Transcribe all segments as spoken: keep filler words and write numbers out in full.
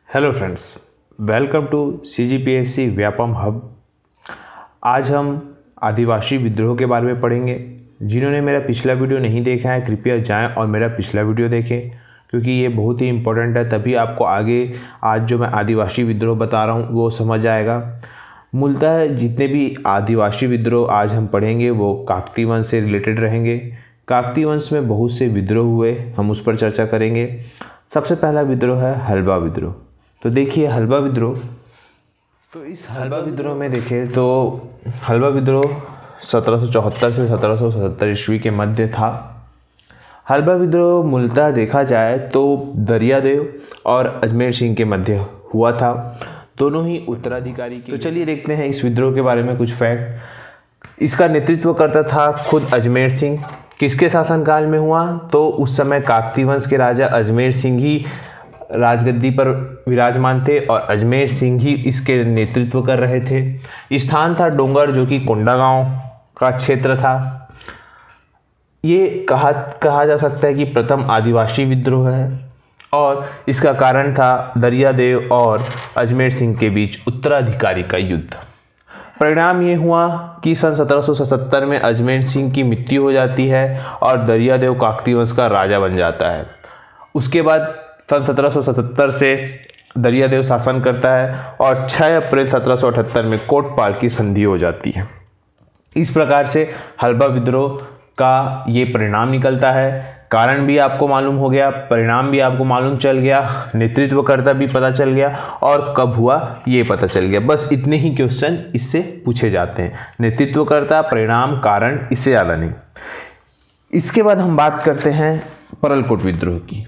Hello friends, welcome to C G P S C Vyapam hub. आज हम आदिवासी विद्रोह के बारे में पढ़ेंगे। जिन्होंने मेरा पिछला वीडियो नहीं देखा है कृपया जाएं और मेरा पिछला वीडियो देखें, क्योंकि ये बहुत ही इम्पोर्टेंट है। तभी आपको आगे आज जो मैं आदिवासी विद्रोह बता रहा हूँ वो समझ आएगा। मूलतः जितने भी आदिवासी विद्रोह आज हम पढ़ेंगे वो काकतीय वंश से रिलेटेड रहेंगे। काकतीय वंश में बहुत से विद्रोह हुए, हम उस पर चर्चा करेंगे। सबसे पहला विद्रोह है हल्बा विद्रोह। तो देखिए हल्बा विद्रोह, तो इस हल्बा विद्रोह में देखें तो हल्बा विद्रोह सत्रह सौ चौहत्तर से सत्रह सौ सतहत्तर ईस्वी के मध्य था। हल्बा विद्रोह मूलतः देखा जाए तो दरियादेव और अजमेर सिंह के मध्य हुआ था, दोनों ही उत्तराधिकारी के। तो चलिए देखते हैं इस विद्रोह के बारे में कुछ फैक्ट। इसका नेतृत्व करता था खुद अजमेर सिंह। किसके शासनकाल में हुआ? तो उस समय काकतीय वंश के राजा अजमेर सिंह ही राजगद्दी पर विराजमान थे और अजमेर सिंह ही इसके नेतृत्व कर रहे थे। स्थान था डोंगर, जो कि कोंडागांव का क्षेत्र था। ये कहा कहा जा सकता है कि प्रथम आदिवासी विद्रोह है और इसका कारण था दरियादेव और अजमेर सिंह के बीच उत्तराधिकारी का युद्ध। परिणाम ये हुआ कि सन सत्रह सौ सतहत्तर में अजमेर सिंह की मृत्यु हो जाती है और दरियादेव काकतीय वंश का राजा बन जाता है। उसके बाद सन सत्रह सौ सतहत्तर से दरियादेव शासन करता है और छह अप्रैल सत्रह सौ अठहत्तर में कोटपाल की संधि हो जाती है। इस प्रकार से हल्बा विद्रोह का ये परिणाम निकलता है। कारण भी आपको मालूम हो गया, परिणाम भी आपको मालूम चल गया, नेतृत्वकर्ता भी पता चल गया और कब हुआ ये पता चल गया। बस इतने ही क्वेश्चन इससे पूछे जाते हैं, नेतृत्वकर्ता, परिणाम, कारण, इससे ज़्यादा नहीं। इसके बाद हम बात करते हैं परलकोट विद्रोह की।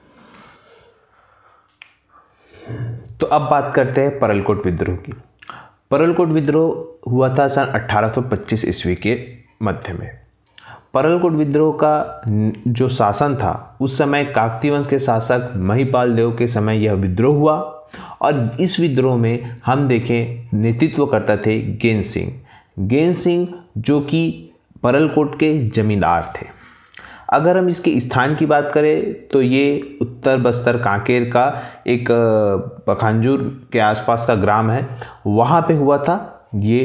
तो अब बात करते हैं परलकोट विद्रोह की। परलकोट विद्रोह हुआ था सन अठारह सौ पच्चीस ईस्वी के मध्य में। परलकोट विद्रोह का जो शासन था उस समय काकतीय वंश के शासक महिपाल देव के समय यह विद्रोह हुआ और इस विद्रोह में हम देखें नेतृत्व करता थे गेन सिंह। गेन सिंह जो कि परलकोट के जमींदार थे। अगर हम इसके स्थान की बात करें तो ये उत्तर बस्तर कांकेर का एक पखांजूर के आसपास का ग्राम है, वहाँ पे हुआ था ये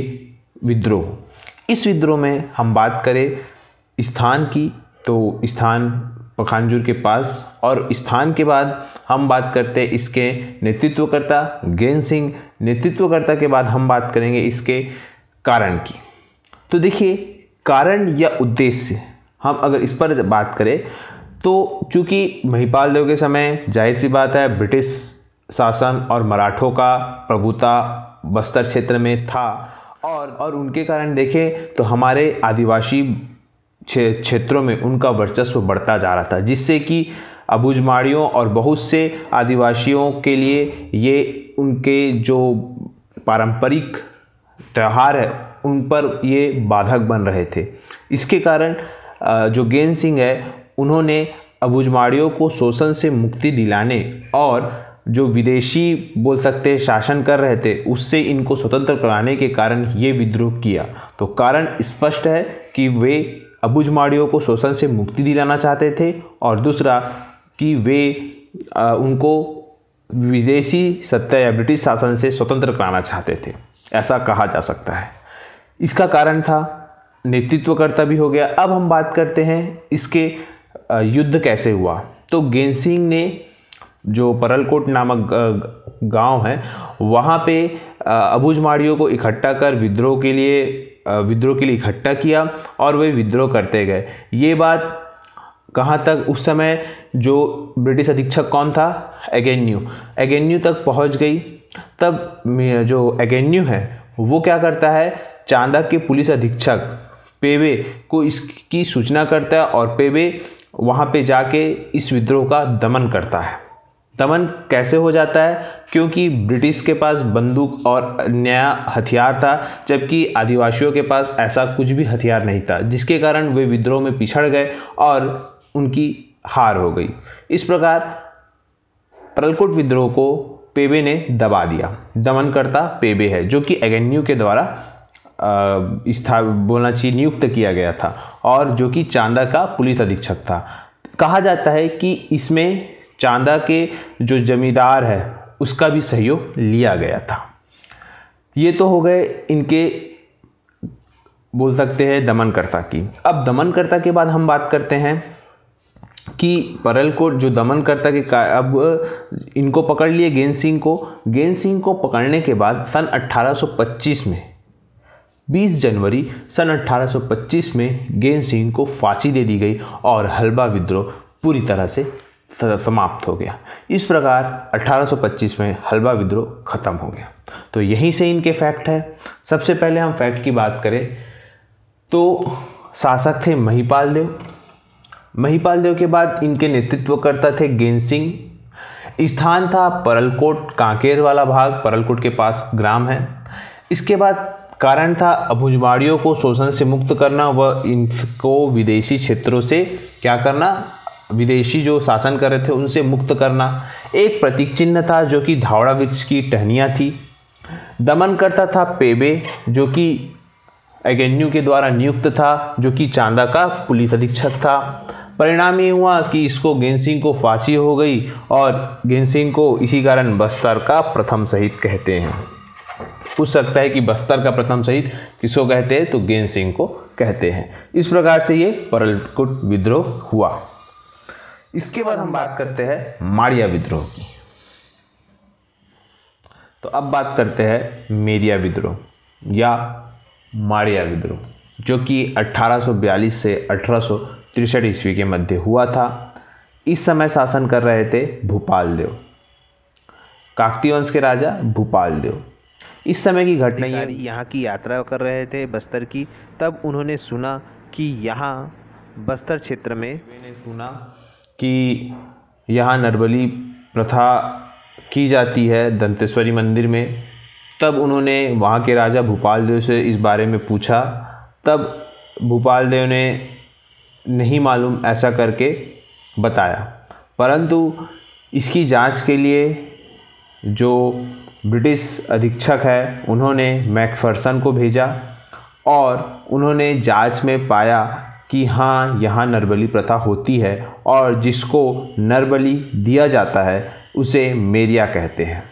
विद्रोह। इस विद्रोह में हम बात करें स्थान की तो स्थान पखांजूर के पास, और स्थान के बाद हम बात करते हैं इसके नेतृत्वकर्ता गेन सिंह। नेतृत्वकर्ता के बाद हम बात करेंगे इसके कारण की। तो देखिए कारण या उद्देश्य, हम अगर इस पर बात करें तो चूँकि महिपाल देव के समय जाहिर सी बात है ब्रिटिश शासन और मराठों का प्रभुता बस्तर क्षेत्र में था और और उनके कारण देखें तो हमारे आदिवासी क्षेत्रों में उनका वर्चस्व बढ़ता जा रहा था, जिससे कि अबुझमाड़ियों और बहुत से आदिवासियों के लिए ये उनके जो पारंपरिक त्यौहार है उन पर ये बाधक बन रहे थे। इसके कारण जो गेन सिंह है उन्होंने अबुझमाड़ियों को शोषण से मुक्ति दिलाने और जो विदेशी बोल सकते हैं शासन कर रहे थे उससे इनको स्वतंत्र कराने के कारण ये विद्रोह किया। तो कारण स्पष्ट है कि वे अबुझमाड़ियों को शोषण से मुक्ति दिलाना चाहते थे और दूसरा कि वे आ, उनको विदेशी सत्ता या ब्रिटिश शासन से स्वतंत्र कराना चाहते थे, ऐसा कहा जा सकता है। इसका कारण था नेतृत्वकर्ता भी हो गया। अब हम बात करते हैं इसके युद्ध कैसे हुआ। तो गेन सिंह ने जो परलकोट नामक गांव है वहाँ पे अबुझमाड़ियों को इकट्ठा कर विद्रोह के लिए विद्रोह के लिए इकट्ठा किया और वे विद्रोह करते गए। ये बात कहाँ तक, उस समय जो ब्रिटिश अधीक्षक कौन था, एगेन्यू एगेन्यू तक पहुँच गई। तब जो एगेन्यू है वो क्या करता है, चांदा के पुलिस अधीक्षक पेवे को इसकी सूचना करता है और पेवे वहाँ पे जाके इस विद्रोह का दमन करता है। दमन कैसे हो जाता है? क्योंकि ब्रिटिश के पास बंदूक और नया हथियार था, जबकि आदिवासियों के पास ऐसा कुछ भी हथियार नहीं था, जिसके कारण वे विद्रोह में पिछड़ गए और उनकी हार हो गई। इस प्रकार परलकोट विद्रोह को पेबे ने दबा दिया। दमनकर्ता पेबे है जो कि एगेन्यू के द्वारा स्था बोलना चाहिए नियुक्त किया गया था और जो कि चांदा का पुलिस अधीक्षक था। कहा जाता है कि इसमें चांदा के जो जमींदार है उसका भी सहयोग लिया गया था। ये तो हो गए इनके बोल सकते हैं दमनकर्ता की। अब दमनकर्ता के बाद हम बात करते हैं कि परलकोट जो दमनकर्ता के का अब इनको पकड़ लिए गेन सिंह को। गेन सिंह को पकड़ने के बाद सन अठारह सौ पच्चीस में बीस जनवरी सन अठारह सौ पच्चीस में गेन सिंह को फांसी दे दी गई और हलबा विद्रोह पूरी तरह से समाप्त हो गया। इस प्रकार अठारह सौ पच्चीस में हलबा विद्रोह खत्म हो गया। तो यहीं से इनके फैक्ट है। सबसे पहले हम फैक्ट की बात करें तो शासक थे महिपाल देव। महिपाल देव के बाद इनके नेतृत्वकर्ता थे गेन सिंह। स्थान था परलकोट, कांकेर वाला भाग परलकोट के पास ग्राम है। इसके बाद कारण था अभुजवाड़ियों को शोषण से मुक्त करना व इनको विदेशी क्षेत्रों से क्या करना, विदेशी जो शासन कर रहे थे उनसे मुक्त करना। एक प्रतीक चिन्ह था जो कि धावड़ा वृक्ष की टहनियाँ थी। दमनकर्ता था पेबे जो कि एगेन्यू के द्वारा नियुक्त था, जो कि चांदा का पुलिस अधीक्षक था। परिणाम ये हुआ कि इसको गेन सिंह को फांसी हो गई और गेन सिंह को इसी कारण बस्तर का प्रथम शहीद कहते हैं। पूछ सकता है कि बस्तर का प्रथम शहीद किसको कहते हैं, तो गेन सिंह को कहते हैं। इस प्रकार से ये परलकोट विद्रोह हुआ। इसके बाद हम बात करते हैं माड़िया विद्रोह की। तो अब बात करते हैं मेरिया विद्रोह या माड़िया विद्रोह, जो कि अठारह सौ बयालीस से अठारह सौ तिरसठ ईस्वी के मध्य हुआ था। इस समय शासन कर रहे थे भूपाल देव, काकतीय वंश के राजा भूपाल देव। इस समय की घटना, यहाँ की यात्रा कर रहे थे बस्तर की, तब उन्होंने सुना कि यहाँ बस्तर क्षेत्र में सुना कि यहाँ नरबली प्रथा की जाती है दंतेश्वरी मंदिर में। तब उन्होंने वहाँ के राजा भूपाल देव से इस बारे में पूछा। तब भूपाल देव ने नहीं मालूम ऐसा करके बताया, परंतु इसकी जांच के लिए जो ब्रिटिश अधीक्षक है उन्होंने मैकफर्सन को भेजा और उन्होंने जांच में पाया कि हाँ यहाँ नरबली प्रथा होती है और जिसको नरबली दिया जाता है उसे मेरिया कहते हैं।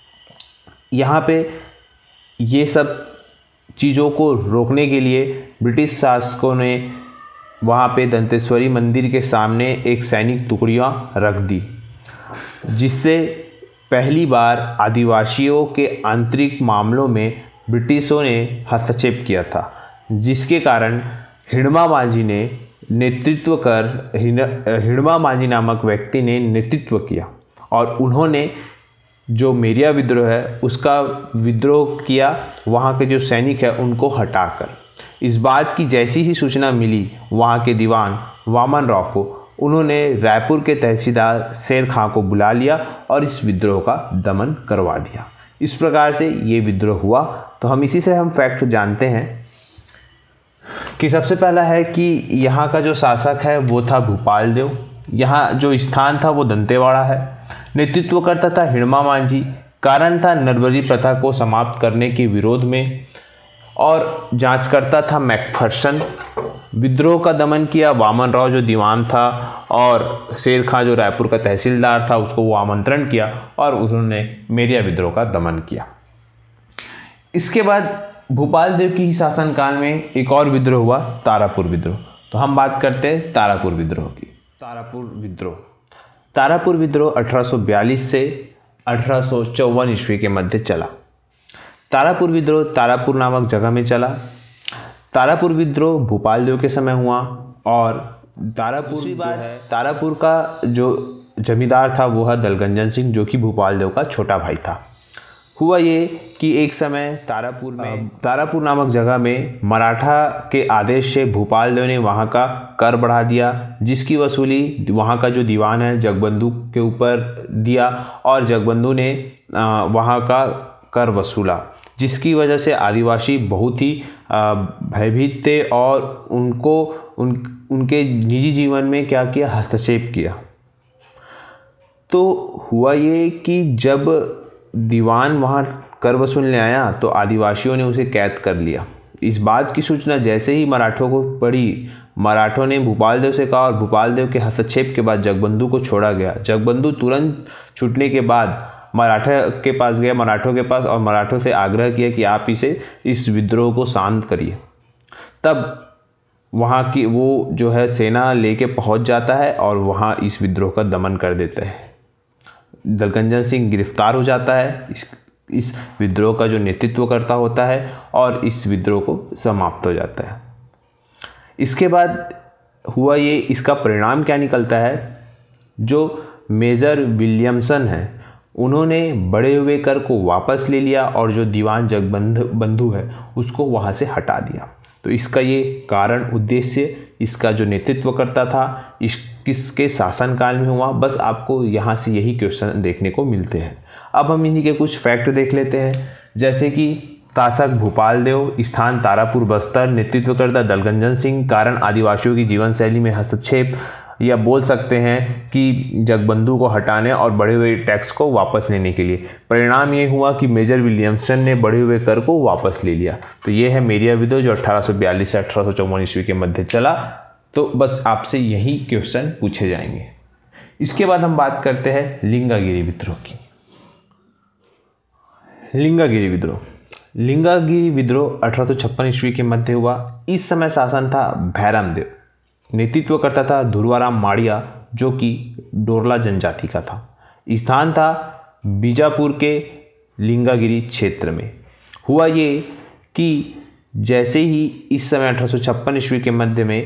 यहाँ पे ये सब चीज़ों को रोकने के लिए ब्रिटिश शासकों ने वहाँ पे दंतेश्वरी मंदिर के सामने एक सैनिक टुकड़ियाँ रख दी, जिससे पहली बार आदिवासियों के आंतरिक मामलों में ब्रिटिशों ने हस्तक्षेप किया था, जिसके कारण हिड़मा माझी ने नेतृत्व कर हिड़मा माझी नामक व्यक्ति ने नेतृत्व किया और उन्होंने जो मेरिया विद्रोह है उसका विद्रोह किया। वहाँ के जो सैनिक है उनको हटाकर। इस बात की जैसी ही सूचना मिली वहाँ के दीवान वामन राव को, उन्होंने रायपुर के तहसीलदार शेर खां को बुला लिया और इस विद्रोह का दमन करवा दिया। इस प्रकार से ये विद्रोह हुआ। तो हम इसी से हम फैक्ट जानते हैं कि सबसे पहला है कि यहाँ का जो शासक है वो था भूपाल देव। यहाँ जो स्थान था वो दंतेवाड़ा है। नेतृत्व करता था हिड़मा माझी। कारण था नरबली प्रथा को समाप्त करने के विरोध में और जांच करता था मैकफर्सन। विद्रोह का दमन किया वामन राव जो दीवान था और शेर खां जो रायपुर का तहसीलदार था उसको वो आमंत्रण किया और उन्होंने मेरिया विद्रोह का दमन किया। इसके बाद भूपाल देव की ही शासनकाल में एक और विद्रोह हुआ, तारापुर विद्रोह। तो हम बात करते हैं तारापुर विद्रोह की। तारापुर विद्रोह तारापुर विद्रोह अठारह सौ बयालीस से अठारह सौ चौवन ईस्वी के मध्य चला। तारापुर विद्रोह तारापुर नामक जगह में चला। तारापुर विद्रोह भूपाल देव के समय हुआ और तारापुर जो है तारापुर का जो जमींदार था वो है दलगंजन सिंह, जो कि भूपाल देव का छोटा भाई था। हुआ ये कि एक समय तारापुर में तारापुर नामक जगह में मराठा के आदेश से भूपाल देव ने वहाँ का कर बढ़ा दिया, जिसकी वसूली वहाँ का जो दीवान है जगबंधु के ऊपर दिया और जगबंधु ने वहाँ का कर वसूला, जिसकी वजह से आदिवासी बहुत ही भयभीत थे और उनको उन उनके निजी जीवन में क्या किया, हस्तक्षेप किया। तो हुआ ये कि जब दीवान वहाँ कर वसूलने आया तो आदिवासियों ने उसे कैद कर लिया। इस बात की सूचना जैसे ही मराठों को पड़ी, मराठों ने भूपाल देव से कहा और भूपाल देव के हस्तक्षेप के बाद जगबंधु को छोड़ा गया। जगबंधु तुरंत छूटने के बाद मराठा के पास गया, मराठों के पास, और मराठों से आग्रह किया कि आप इसे इस विद्रोह को शांत करिए। तब वहाँ की वो जो है सेना लेके पहुँच जाता है और वहाँ इस विद्रोह का दमन कर देता है। दलकंजन सिंह गिरफ्तार हो जाता है, इस इस विद्रोह का जो नेतृत्व करता होता है, और इस विद्रोह को समाप्त हो जाता है। इसके बाद हुआ ये, इसका परिणाम क्या निकलता है, जो मेजर विलियमसन है उन्होंने बढ़े हुए कर को वापस ले लिया और जो दीवान जगबंधु बंधु है उसको वहाँ से हटा दिया। तो इसका ये कारण उद्देश्य इसका जो नेतृत्व करता था इस किसके शासनकाल में हुआ, बस आपको यहाँ से यही क्वेश्चन देखने को मिलते हैं। अब हम इन्हीं के कुछ फैक्ट देख लेते हैं, जैसे कि शासक भूपाल देव, स्थान तारापुर बस्तर, नेतृत्व करता दलकंजन सिंह, कारण आदिवासियों की जीवन शैली में हस्तक्षेप, या बोल सकते हैं कि जगबंधु को हटाने और बढ़े हुए टैक्स को वापस लेने के लिए। परिणाम ये हुआ कि मेजर विलियमसन ने बढ़े हुए कर को वापस ले लिया। तो ये है मेरिया विद्रोह जो अठारह सौ बयालीस से अठारह सौ चौवन ईस्वी के मध्य चला। तो बस आपसे यही क्वेश्चन पूछे जाएंगे। इसके बाद हम बात करते हैं लिंगागिरी विद्रोह की। लिंगागिरी विद्रोह लिंगागिरी विद्रोह अठारह सौ छप्पन ईस्वी के मध्य हुआ। इस समय शासन था भैरम देव, नेतृत्व करता था धुरवाराम माड़िया जो कि डोरला जनजाति का था। स्थान था बीजापुर के लिंगागिरी क्षेत्र में। हुआ ये कि जैसे ही इस समय अठारह सौ छप्पन ईस्वी के मध्य में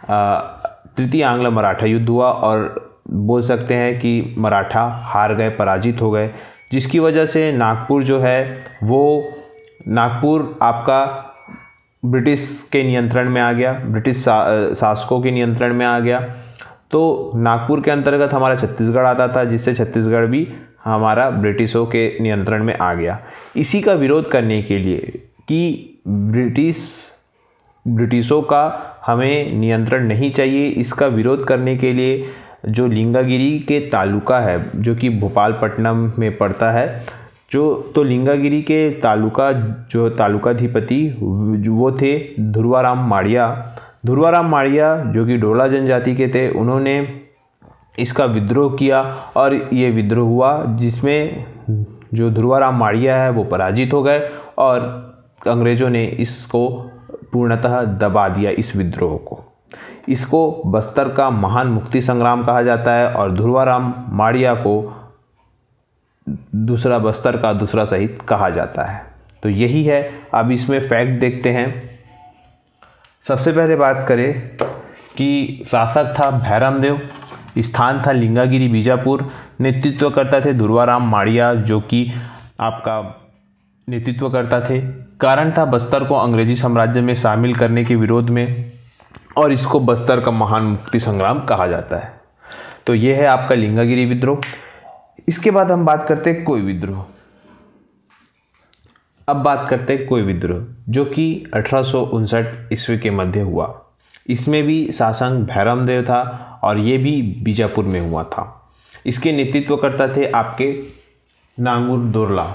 तृतीय आंग्ल मराठा युद्ध हुआ और बोल सकते हैं कि मराठा हार गए, पराजित हो गए, जिसकी वजह से नागपुर जो है वो नागपुर आपका ब्रिटिश के नियंत्रण में आ गया, ब्रिटिश सा, शासकों के नियंत्रण में आ गया। तो नागपुर के अंतर्गत हमारा छत्तीसगढ़ आता था, जिससे छत्तीसगढ़ भी हमारा ब्रिटिशों के नियंत्रण में आ गया। इसी का विरोध करने के लिए कि ब्रिटिश ब्रिटिशों का हमें नियंत्रण नहीं चाहिए, इसका विरोध करने के लिए जो लिंगागिरी के तालुका है जो कि भोपालपट्टनम में पड़ता है, जो तो लिंगागिरी के तालुका जो तालुकाधिपति वो थे धुरवाराम माड़िया। धुरवाराम माड़िया जो कि डोला जनजाति के थे, उन्होंने इसका विद्रोह किया और ये विद्रोह हुआ जिसमें जो धुरवाराम माड़िया है वो पराजित हो गए और अंग्रेज़ों ने इसको पूर्णतः दबा दिया, इस विद्रोह को। इसको बस्तर का महान मुक्ति संग्राम कहा जाता है और धुरवाराम माड़िया को दूसरा बस्तर का दूसरा शहीद कहा जाता है। तो यही है। अब इसमें फैक्ट देखते हैं। सबसे पहले बात करें कि शासक था भैरम देव, स्थान था लिंगागिरी बीजापुर, नेतृत्व करता थे धुरवाराम माड़िया जो कि आपका नेतृत्व करता थे। कारण था बस्तर को अंग्रेजी साम्राज्य में शामिल करने के विरोध में और इसको बस्तर का महान मुक्ति संग्राम कहा जाता है। तो ये है आपका लिंगागिरी विद्रोह। इसके बाद हम बात करते हैं कोई विद्रोह। अब बात करते हैं कोई विद्रोह जो कि अठारह सौ उनसठ ईस्वी के मध्य हुआ। इसमें भी शासक भैरम देव था और ये भी बीजापुर में हुआ था। इसके नेतृत्व करता थे आपके नांगुर दोरला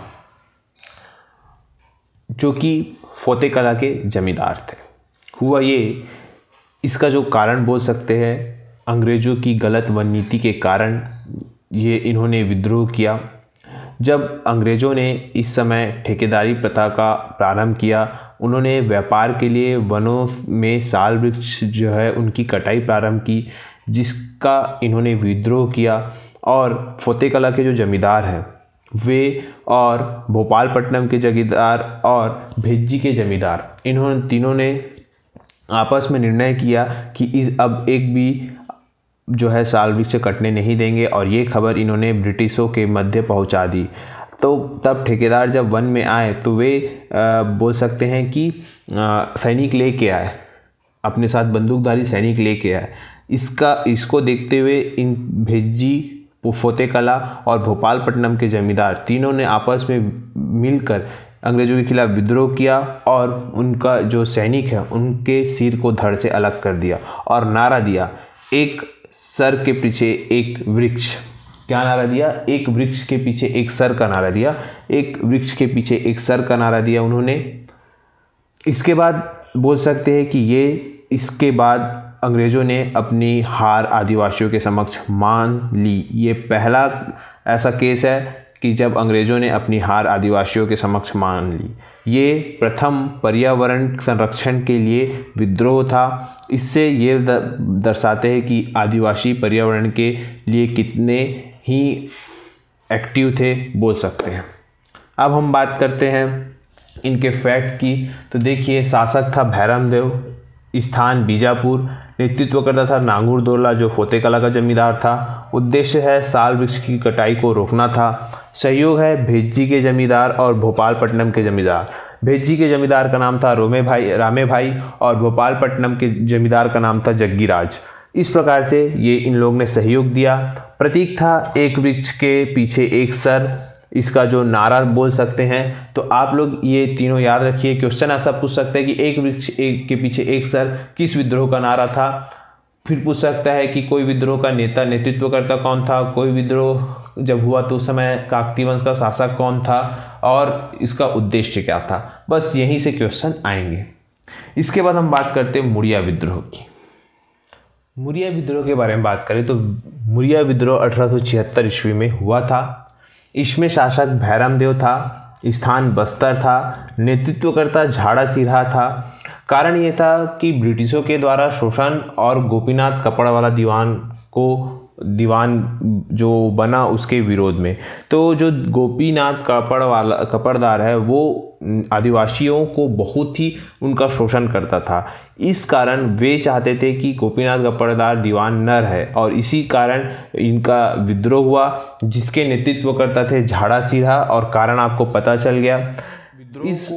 जो कि फोते कला के जमींदार थे। हुआ ये, इसका जो कारण बोल सकते हैं अंग्रेज़ों की गलत वन नीति के कारण ये इन्होंने विद्रोह किया। जब अंग्रेज़ों ने इस समय ठेकेदारी प्रथा का प्रारंभ किया, उन्होंने व्यापार के लिए वनों में साल वृक्ष जो है उनकी कटाई प्रारंभ की, जिसका इन्होंने विद्रोह किया। और फोते कला के जो जमींदार हैं वे और भोपालपट्टनम के जमींदार और भेज्जी के जमींदार, इन्होंने तीनों ने आपस में निर्णय किया कि इस अब एक भी जो है साल वृक्ष कटने नहीं देंगे और ये खबर इन्होंने ब्रिटिशों के मध्य पहुंचा दी। तो तब ठेकेदार जब वन में आए तो वे आ, बोल सकते हैं कि सैनिक लेके आए, अपने साथ बंदूकधारी सैनिक लेके आए। इसका इसको देखते हुए इन भेज्जी, फोते कला और भोपालपट्टनम के जमींदार तीनों ने आपस में मिलकर अंग्रेज़ों के खिलाफ विद्रोह किया और उनका जो सैनिक है उनके सिर को धड़ से अलग कर दिया और नारा दिया, एक सर के पीछे एक वृक्ष। क्या नारा दिया? एक वृक्ष के पीछे एक सर का नारा दिया। एक वृक्ष के पीछे एक सर का नारा दिया उन्होंने। इसके बाद बोल सकते हैं कि ये इसके बाद अंग्रेज़ों ने अपनी हार आदिवासियों के समक्ष मान ली। ये पहला ऐसा केस है कि जब अंग्रेज़ों ने अपनी हार आदिवासियों के समक्ष मान ली। ये प्रथम पर्यावरण संरक्षण के लिए विद्रोह था। इससे ये दर्शाते हैं कि आदिवासी पर्यावरण के लिए कितने ही एक्टिव थे, बोल सकते हैं। अब हम बात करते हैं इनके फैक्ट की। तो देखिए, शासक था भैरम देव, स्थान बीजापुर, नेतृत्व करता था नांगूर दोला जो फोते कला का जमींदार था। उद्देश्य है साल वृक्ष की कटाई को रोकना था। सहयोग है भेज्जी के जमींदार और भोपालपट्टनम के जमींदार। भेज्जी के जमींदार का नाम था रोमे भाई रामे भाई और भोपालपट्टनम के जमींदार का नाम था जग्गीराज। इस प्रकार से ये इन लोग ने सहयोग दिया। प्रतीक था एक वृक्ष के पीछे एक सर, इसका जो नारा बोल सकते हैं। तो आप लोग ये तीनों याद रखिए। क्वेश्चन ऐसा पूछ सकते हैं कि एक वृक्ष एक के पीछे एक सर किस विद्रोह का नारा था। फिर पूछ सकता है कि कोई विद्रोह का नेता नेतृत्वकर्ता कौन था, कोई विद्रोह जब हुआ तो उस समय काकतीय वंश का शासक कौन था और इसका उद्देश्य क्या था। बस यहीं से क्वेश्चन आएंगे। इसके बाद हम बात करते हैं मुड़िया विद्रोह की। मुड़िया विद्रोह के बारे में बात करें तो मुड़िया विद्रोह अठारह सौ छिहत्तर ईस्वी में हुआ था। इसमें शासक भैरम देव था, स्थान बस्तर था, नेतृत्वकर्ता झाड़ा सिरहा था। कारण ये था कि ब्रिटिशों के द्वारा शोषण और गोपीनाथ कपड़वाला दीवान को दीवान जो बना उसके विरोध में। तो जो गोपीनाथ कपड़वाला कपड़दार है वो आदिवासियों को बहुत ही उनका शोषण करता था। इस कारण वे चाहते थे कि गोपीनाथ कपड़दार दीवान न रहे और इसी कारण इनका विद्रोह हुआ, जिसके नेतृत्व करता थे झाड़ा सिरहा। और कारण आपको पता चल गया। इस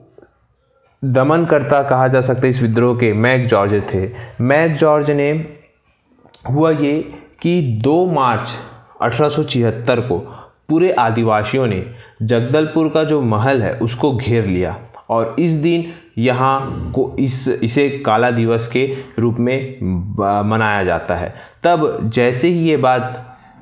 दमनकर्ता कहा जा सकता है इस विद्रोह के मैक जॉर्ज थे। मैक जॉर्ज ने हुआ ये कि दो मार्च अठारह सौ छिहत्तर को पूरे आदिवासियों ने जगदलपुर का जो महल है उसको घेर लिया और इस दिन यहाँ को इस इसे काला दिवस के रूप में मनाया जाता है। तब जैसे ही ये बात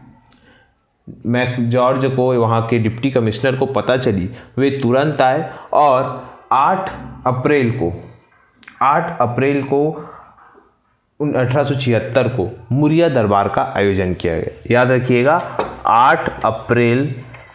मैक जॉर्ज को वहाँ के डिप्टी कमिश्नर को पता चली, वे तुरंत आए और आठ अप्रैल को आठ अप्रैल को अठारह सौ छिहत्तर को मुड़िया दरबार का आयोजन किया गया। याद रखिएगा, आठ अप्रैल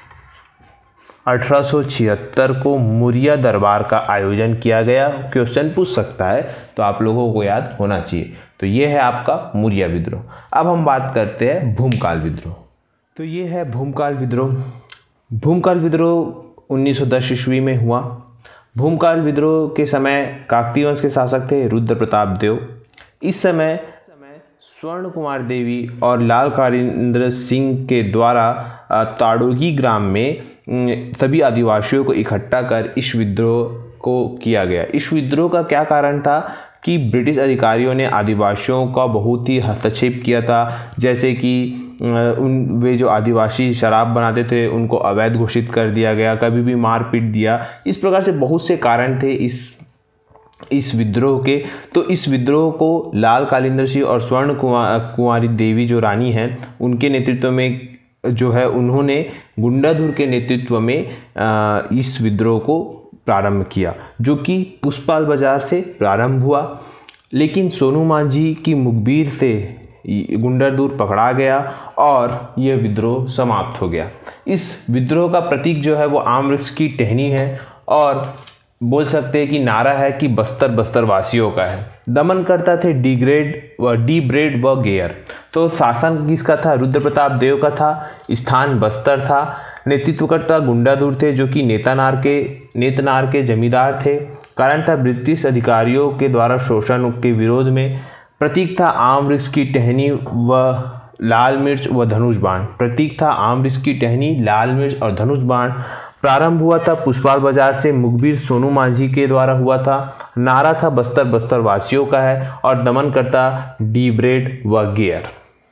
अठारह सौ छिहत्तर को मुड़िया दरबार का आयोजन किया गया। क्वेश्चन पूछ सकता है तो आप लोगों को याद होना चाहिए। तो ये है आपका मुड़िया विद्रोह। अब हम बात करते हैं भूमकाल विद्रोह। तो ये है भूमकाल विद्रोह। भूमकाल विद्रोह उन्नीस सौ दस ईस्वी में हुआ। भूमकाल विद्रोह के समय काकतीय वंश के शासक थे रुद्र प्रताप देव। इस समय स्वर्ण कुमार देवी और लाल कारिंद्र सिंह के द्वारा ताड़ोगी ग्राम में सभी आदिवासियों को इकट्ठा कर इस विद्रोह को किया गया। इस विद्रोह का क्या कारण था कि ब्रिटिश अधिकारियों ने आदिवासियों का बहुत ही हस्तक्षेप किया था। जैसे कि उन वे जो आदिवासी शराब बनाते थे उनको अवैध घोषित कर दिया गया, कभी भी मार पीट दिया। इस प्रकार से बहुत से कारण थे इस इस विद्रोह के। तो इस विद्रोह को लाल कालिंदर सिंह और स्वर्ण कुमारी देवी जो रानी हैं उनके नेतृत्व में जो है उन्होंने गुंडाधुर के नेतृत्व में इस विद्रोह को प्रारंभ किया, जो कि पुष्पाल बाजार से प्रारंभ हुआ। लेकिन सोनू मांझी की मुखबिर से गुंडाधुर पकड़ा गया और यह विद्रोह समाप्त हो गया। इस विद्रोह का प्रतीक जो है वो आम वृक्ष की टहनी है और बोल सकते हैं कि नारा है कि बस्तर बस्तर वासियों का है। दमन करता थे डिग्रेड व डी ब्रेड व गेयर। तो शासन किसका था? रुद्र प्रताप देव का था। स्थान बस्तर था। नेतृत्वकर्ता गुंडाधुर थे जो कि नेतानार के नेतनार के जमींदार थे। कारण था ब्रिटिश अधिकारियों के द्वारा शोषण के विरोध में। प्रतीक था आम वृक्ष की टहनी व लाल मिर्च व धनुष बाण। प्रतीक था आम वृक्ष की टहनी, लाल मिर्च और धनुष बाण। प्रारंभ हुआ था पुष्पाल बाजार से, मुखबिर सोनू मांझी के द्वारा हुआ था। नारा था बस्तर बस्तर वासियों का है और दमन करता डी ब्रेड व गेयर।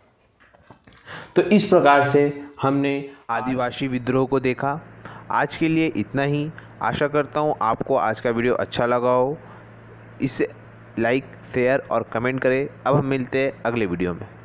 तो इस प्रकार से हमने आदिवासी विद्रोह को देखा। आज के लिए इतना ही। आशा करता हूँ आपको आज का वीडियो अच्छा लगा हो। इसे लाइक, शेयर और कमेंट करें। अब हम मिलते हैं अगले वीडियो में।